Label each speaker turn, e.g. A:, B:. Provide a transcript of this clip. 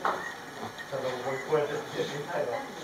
A: ただもうこうやって手でいきたいわ。